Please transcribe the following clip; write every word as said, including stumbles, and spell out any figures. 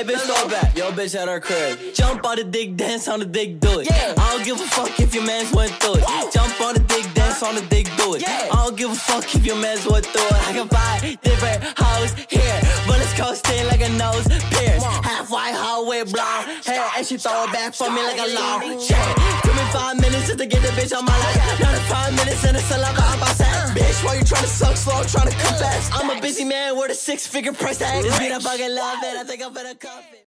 Hey, bitch, throw it back. Yo, bitch at her crib. Jump on the dick, dance on the dick, do it. Yeah. I don't give a fuck if your mans went through it. Whoa. Jump on the dick, dance on the dick, do it. Yeah. I don't give a fuck if your mans went through it. I can buy different hoes here, but it's coasting like a nose pierce. Half white hoe with blonde hair, and she throw it back for me like a long chair. Took me five minutes just to get the bitch on my life. Another five minutes and it's a lot of outside. Bitch, why you tryna suck slow, tryna confess? I'm a busy man with a six-figure price tag. This beat I fucking love it, I think I'm finna cuff it.